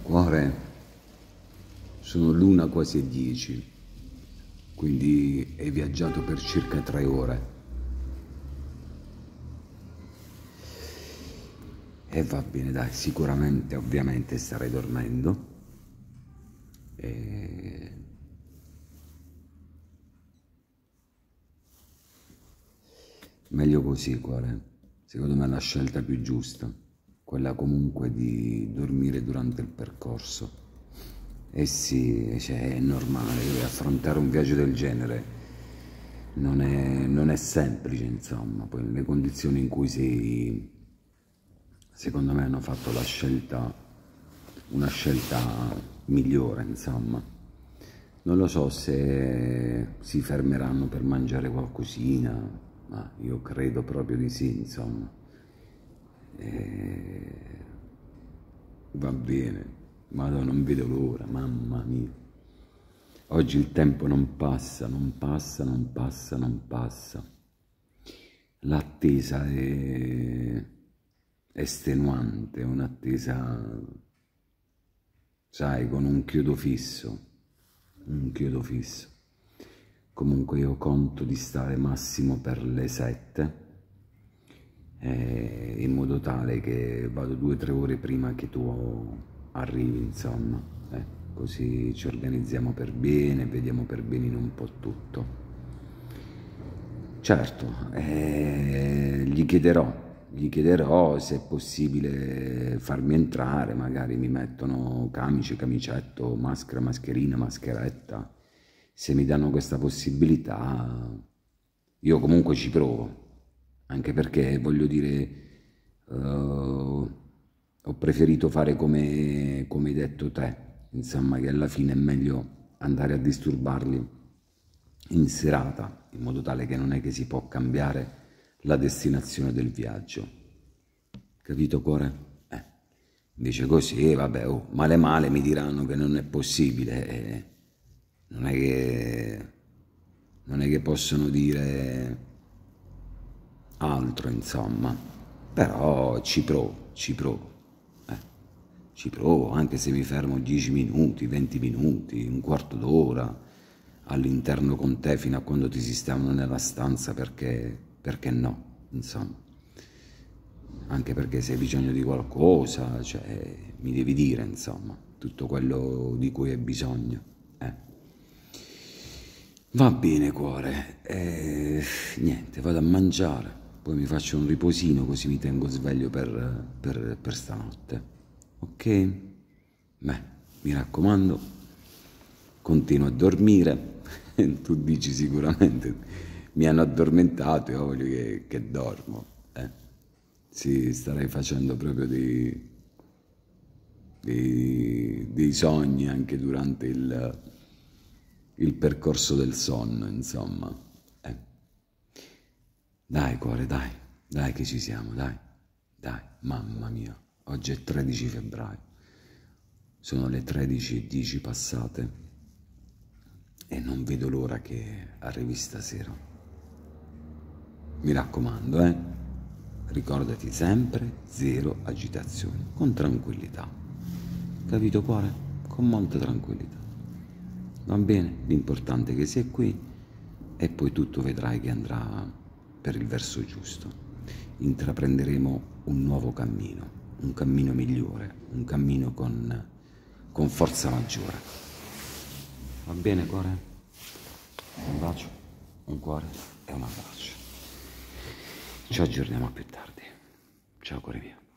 Cuore, sono l'1 quasi e 10, quindi hai viaggiato per circa 3 ore. E va bene, dai, sicuramente, ovviamente starai dormendo. E... meglio così, cuore. Secondo me è la scelta più giusta, quella comunque di dormire durante il percorso. Eh sì, cioè, è normale, affrontare un viaggio del genere non è semplice, insomma. Poi nelle condizioni in cui sei, secondo me hanno fatto la scelta, una scelta migliore, insomma. Non lo so se si fermeranno per mangiare qualcosina, ma io credo proprio di sì, insomma. Va bene, Madonna, non vedo l'ora, mamma mia. Oggi il tempo non passa, non passa, non passa, non passa. L'attesa è estenuante, è un'attesa, sai, con un chiodo fisso, un chiodo fisso. Comunque io conto di stare massimo per le 7, in modo tale che vado 2 o 3 ore prima che tu arrivi, insomma, così ci organizziamo per bene, vediamo per bene in un po' tutto. Certo, gli chiederò se è possibile farmi entrare, magari mi mettono camice, camicetto, maschera, mascherina, mascheretta. Se mi danno questa possibilità, io comunque ci provo, anche perché, voglio dire, ho preferito fare come hai detto te, insomma, che alla fine è meglio andare a disturbarli in serata, in modo tale che non è che si può cambiare la destinazione del viaggio. Capito, cuore? Invece così, vabbè, male male mi diranno che non è possibile, non è che possono dire altro, insomma, però ci provo, ci provo, anche se mi fermo 10 minuti, 20 minuti, un quarto d'ora all'interno con te fino a quando ti sistemano nella stanza, perché no, insomma. Anche perché se hai bisogno di qualcosa, cioè, mi devi dire, insomma, tutto quello di cui hai bisogno. Va bene, cuore, niente, vado a mangiare, poi mi faccio un riposino così mi tengo sveglio per stanotte, ok? Beh, mi raccomando, continuo a dormire. Tu dici sicuramente mi hanno addormentato e ho voglio che dormo, Sì, starei facendo proprio dei sogni anche durante il percorso del sonno, insomma. Dai, cuore, dai che ci siamo, dai, mamma mia, oggi è 13 febbraio, sono le 13:10 passate e non vedo l'ora che arrivi stasera. Mi raccomando, ricordati sempre, zero agitazioni, con tranquillità. Capito, cuore? Con molta tranquillità. Va bene? L'importante è che sei qui e poi tutto vedrai che andrà per il verso giusto. Intraprenderemo un nuovo cammino, un cammino migliore, un cammino con forza maggiore. Va bene, cuore? Un bacio, un cuore e un abbraccio. Ci aggiorniamo più tardi. Ciao, cuore mio.